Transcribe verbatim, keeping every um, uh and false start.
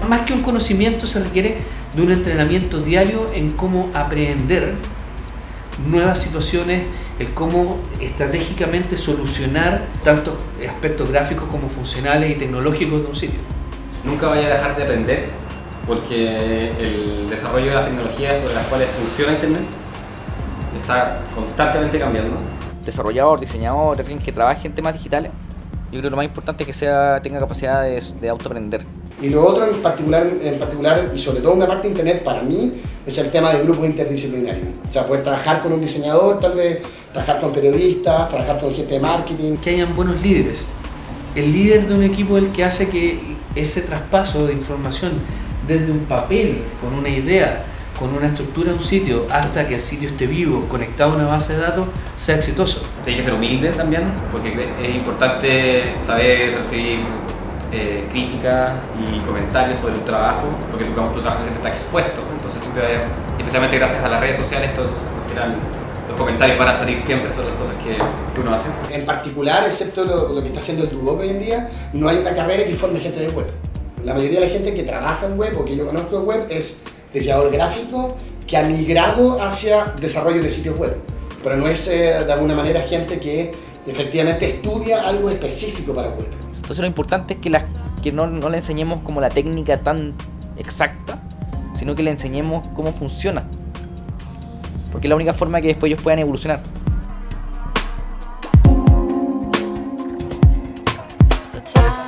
Más que un conocimiento, se requiere de un entrenamiento diario en cómo aprender nuevas situaciones, el cómo estratégicamente solucionar tantos aspectos gráficos como funcionales y tecnológicos de un sitio. Nunca vaya a dejar de aprender, porque el desarrollo de las tecnologías sobre las cuales funciona Internet está constantemente cambiando. Desarrollador, diseñador, alguien que trabaje en temas digitales, yo creo que lo más importante es que sea, tenga capacidad de, de autoaprender. Y lo otro en particular, en particular, y sobre todo una parte de Internet, para mí, es el tema de grupos interdisciplinarios. O sea, poder trabajar con un diseñador, tal vez, trabajar con periodistas, trabajar con gente de marketing. Que hayan buenos líderes. El líder de un equipo es el que hace que ese traspaso de información desde un papel, con una idea, con una estructura de un sitio, hasta que el sitio esté vivo, conectado a una base de datos, sea exitoso. Tiene que ser humilde también, porque es importante saber recibir eh, críticas y comentarios sobre el trabajo, porque tu, tu trabajo siempre está expuesto, entonces siempre va a haber, especialmente gracias a las redes sociales, todos, al final los comentarios van a salir siempre sobre las cosas que, que uno hace. En particular, excepto lo, lo que está haciendo el Duoc hoy en día, no hay una carrera que forme gente de web. La mayoría de la gente que trabaja en web o que yo conozco en web es diseñador gráfico que ha migrado hacia desarrollo de sitios web, pero no es eh, de alguna manera gente que efectivamente estudia algo específico para web. Entonces lo importante es que, la, que no, no le enseñemos como la técnica tan exacta, sino que le enseñemos cómo funciona, porque es la única forma que después ellos puedan evolucionar.